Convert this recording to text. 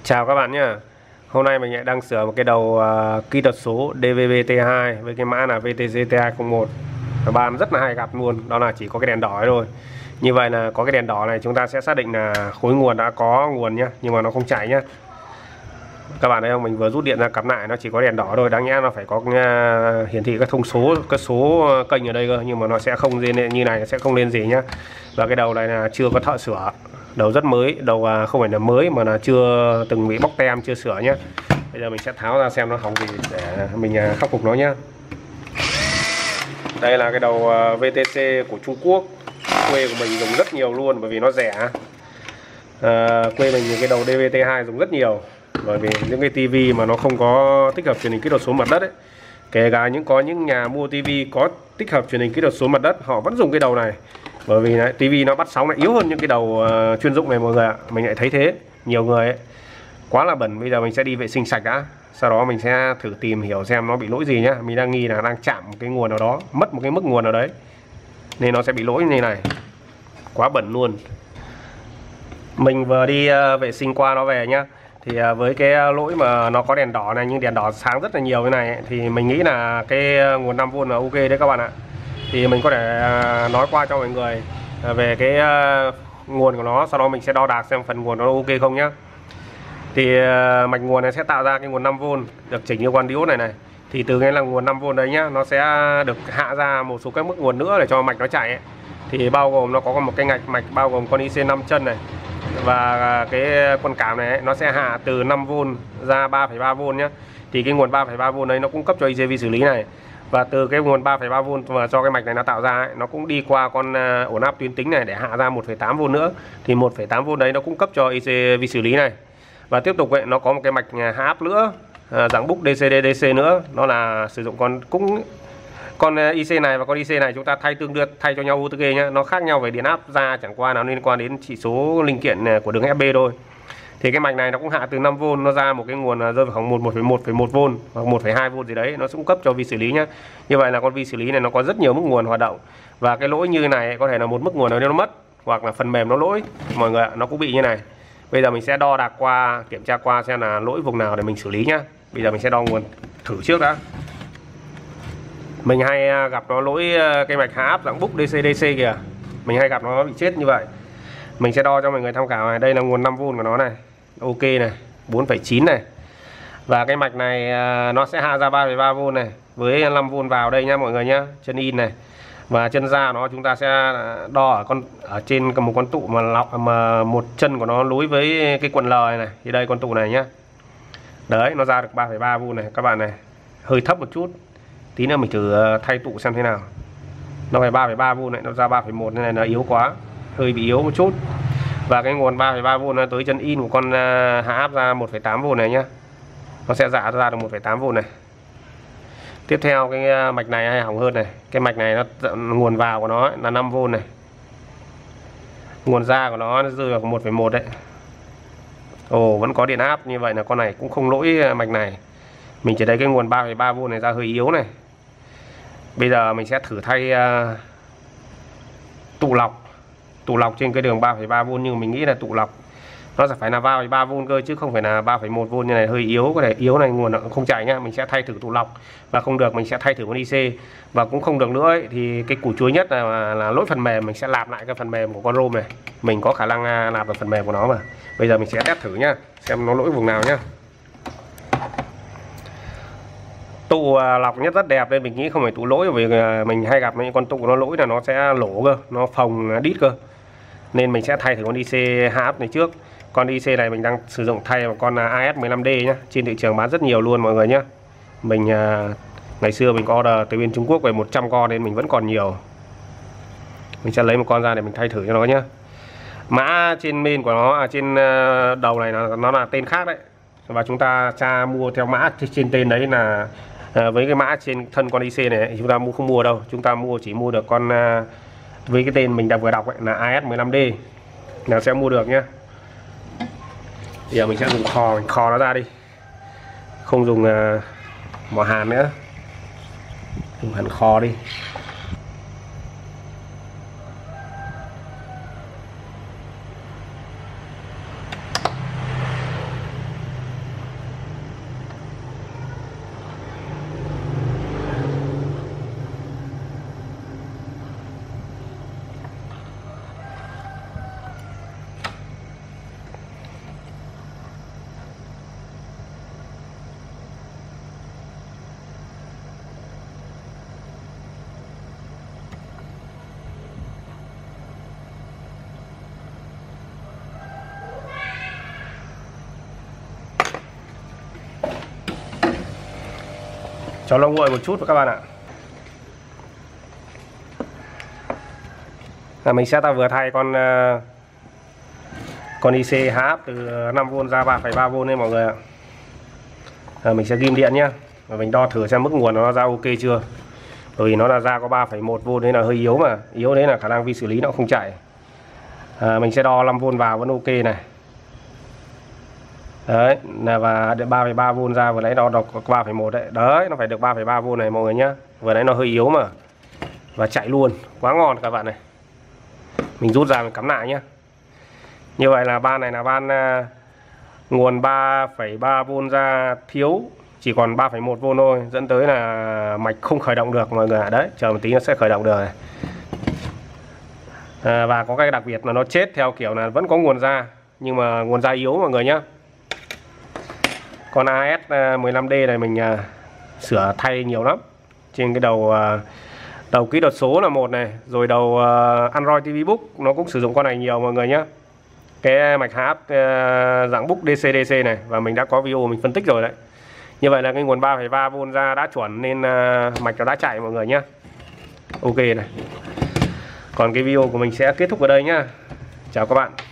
Chào các bạn nhé. Hôm nay mình lại đang sửa một cái đầu kỹ thuật số DVB-T2 với cái mã là VTC-T201. Và bạn rất là hay gặp luôn, đó là chỉ có cái đèn đỏ thôi. Như vậy là có cái đèn đỏ này chúng ta sẽ xác định là khối nguồn đã có nguồn nhé, nhưng mà nó không chạy nhé. Các bạn thấy không, mình vừa rút điện ra cắm lại, nó chỉ có đèn đỏ thôi, đáng nhẽ nó phải có hiển thị các thông số, các số kênh ở đây cơ, nhưng mà nó sẽ không lên như này, sẽ không lên gì nhá. Và cái đầu này là chưa có thợ sửa, đầu rất mới, đầu không phải là mới mà là chưa từng bị bóc tem, chưa sửa nhé. Bây giờ mình sẽ tháo ra xem nó hỏng gì để mình khắc phục nó nhé. Đây là cái đầu VTC của Trung Quốc, quê của mình dùng rất nhiều luôn bởi vì nó rẻ. Quê mình cái đầu DVT2 dùng rất nhiều, bởi vì những cái tivi mà nó không có tích hợp truyền hình kỹ thuật số mặt đất ấy, kể cả có những nhà mua tivi có tích hợp truyền hình kỹ thuật số mặt đất, họ vẫn dùng cái đầu này, bởi vì tivi nó bắt sóng lại yếu hơn những cái đầu chuyên dụng này mọi người ạ. Mình lại thấy thế, nhiều người ấy, quá là bẩn. Bây giờ mình sẽ đi vệ sinh sạch đã, sau đó mình sẽ thử tìm hiểu xem nó bị lỗi gì nhá. Mình đang nghi là đang chạm một cái nguồn nào đó, mất một cái mức nguồn nào đấy nên nó sẽ bị lỗi như này, quá bẩn luôn. Mình vừa đi vệ sinh qua nó về nhá. Thì với cái lỗi mà nó có đèn đỏ này, nhưng đèn đỏ sáng rất là nhiều như này ấy, thì mình nghĩ là cái nguồn 5V là ok đấy các bạn ạ. Thì mình có thể nói qua cho mọi người về cái nguồn của nó, sau đó mình sẽ đo đạc xem phần nguồn nó ok không nhá. Thì mạch nguồn này sẽ tạo ra cái nguồn 5V được chỉnh như con diode này. Thì từ cái là nguồn 5V đấy nhá, nó sẽ được hạ ra một số các mức nguồn nữa để cho mạch nó chạy ấy. Thì bao gồm nó có một cái ngạch mạch bao gồm con IC 5 chân này, và cái con cảm này ấy, nó sẽ hạ từ 5V ra 3,3V nhé. Thì cái nguồn 3,3V đấy nó cung cấp cho IC vi xử lý này, và từ cái nguồn 3,3V mà cho cái mạch này nó tạo ra ấy, nó cũng đi qua con ổn áp tuyến tính này để hạ ra 1,8V nữa. Thì 1,8V đấy nó cung cấp cho IC vi xử lý này. Và tiếp tục ấy, nó có một cái mạch hạ áp nữa, dạng book DC-DC nữa, nó là sử dụng con IC này và con IC này chúng ta thay cho nhau OTG nhé. Nó khác nhau về điện áp ra, chẳng qua nào liên quan đến chỉ số linh kiện của đường FB thôi. Thì cái mạch này nó cũng hạ từ 5V, nó ra một cái nguồn rơi vào khoảng 1,1V hoặc 1,2V gì đấy, nó cung cấp cho vi xử lý nhé. Như vậy là con vi xử lý này nó có rất nhiều mức nguồn hoạt động, và cái lỗi như này có thể là một mức nguồn nào nó mất, hoặc là phần mềm nó lỗi mọi người ạ, nó cũng bị như này. Bây giờ mình sẽ đo đạc qua, kiểm tra qua xem là lỗi vùng nào để mình xử lý nhá. Bây giờ mình sẽ đo nguồn thử trước đã. Mình hay gặp nó lỗi cái mạch hạ áp dạng book DC-DC kìa, mình hay gặp nó bị chết như vậy. Mình sẽ đo cho mọi người tham khảo này. Đây là nguồn 5V của nó này, ok này, 4,9 này. Và cái mạch này nó sẽ hạ ra 3,3V này, với 5V vào đây nhá mọi người nhá, chân in này. Và chân ra nó chúng ta sẽ đo ở trên một con tụ mà một chân của nó nối với cái quần L này. Thì đây con tụ này nhá. Đấy, nó ra được 3,3V này các bạn này. Hơi thấp một chút. Tí nữa mình thử thay tụ xem thế nào. Nó phải 3,3V này, nó ra 3,1 này nó yếu quá, hơi bị yếu một chút. Và cái nguồn 3,3V nó tới chân in của con hạ áp ra 1,8V này nhá. Nó sẽ ra được 1,8V này. Tiếp theo cái mạch này hay hỏng hơn này. Cái mạch này nó nguồn vào của nó là 5V này, nguồn ra của nó rơi vào 1,1 đấy. Ồ, vẫn có điện áp, như vậy là con này cũng không lỗi mạch này. Mình chỉ thấy cái nguồn 3,3V này ra hơi yếu này. Bây giờ mình sẽ thử thay tụ lọc trên cái đường 3,3V, nhưng mình nghĩ là tụ lọc nó sẽ phải là 3,3V cơ, chứ không phải là 3,1V như này, hơi yếu. Có thể yếu này nguồn nó không chạy nhá. Mình sẽ thay thử tụ lọc, và không được mình sẽ thay thử con IC. Và cũng không được nữa ấy, thì cái củ chuối nhất là lỗi phần mềm. Mình sẽ lạp lại cái phần mềm của con ROM này, mình có khả năng lạp được phần mềm của nó mà. Bây giờ mình sẽ test thử nhá, xem nó lỗi vùng nào nhá. Tụ lọc nhất rất đẹp nên mình nghĩ không phải tụ lỗi, vì mình hay gặp những con tụ nó lỗi là nó sẽ lổ cơ, nó phồng đít cơ. Nên mình sẽ thay thử con IC HF này trước. Con IC này mình đang sử dụng thay vào con AS15D nhá. Trên thị trường bán rất nhiều luôn mọi người nhé. Mình ngày xưa mình có order từ bên Trung Quốc về 100 con nên mình vẫn còn nhiều. Mình sẽ lấy một con ra để mình thay thử cho nó nhé. Mã trên main của nó, trên đầu này nó là tên khác đấy. Và chúng ta mua theo mã trên tên đấy là với cái mã trên thân con IC này chúng ta không mua đâu. Chúng ta chỉ mua được con với cái tên mình đã vừa đọc ấy, là AS15D là sẽ mua được nhé. Bây giờ mình sẽ dùng mình kho nó ra đi, không dùng mỏ hàn nữa, dùng hàn kho đi. cho nó nguội một chút các bạn ạ. Mình sẽ vừa thay con IC HF từ 5V ra 3,3V đây mọi người ạ. Mình sẽ ghim điện nhé, và mình đo thử xem mức nguồn nó ra ok chưa. Bởi vì nó là ra có 3,1V đấy, là hơi yếu, mà yếu đấy là khả năng vi xử lý nó không chạy. Mình sẽ đo 5V vào vẫn ok này. Đấy là và 3,3V ra, vừa nãy đo đọc 3,1 đấy. Đấy, nó phải được 3,3V này mọi người nhé. Vừa nãy nó hơi yếu mà. Và chạy luôn, quá ngon các bạn này. Mình rút ra mình cắm lại nhé. Như vậy là van này là van nguồn 3,3V ra thiếu, chỉ còn 3,1V thôi, dẫn tới là mạch không khởi động được mọi người ạ. Đấy, chờ một tí nó sẽ khởi động được này. Và có cái đặc biệt là nó chết theo kiểu là vẫn có nguồn ra, nhưng mà nguồn ra yếu mọi người nhé. Con AS15D này mình sửa thay nhiều lắm. Trên cái đầu kỹ thuật số là một này, rồi đầu Android TV Book nó cũng sử dụng con này nhiều mọi người nhé. Cái mạch HF dạng book DC này, và mình đã có video mình phân tích rồi đấy. Như vậy là cái nguồn 3,3V ra đã chuẩn nên mạch nó đã chạy mọi người nhé. Ok này. Còn cái video của mình sẽ kết thúc ở đây nhá. Chào các bạn.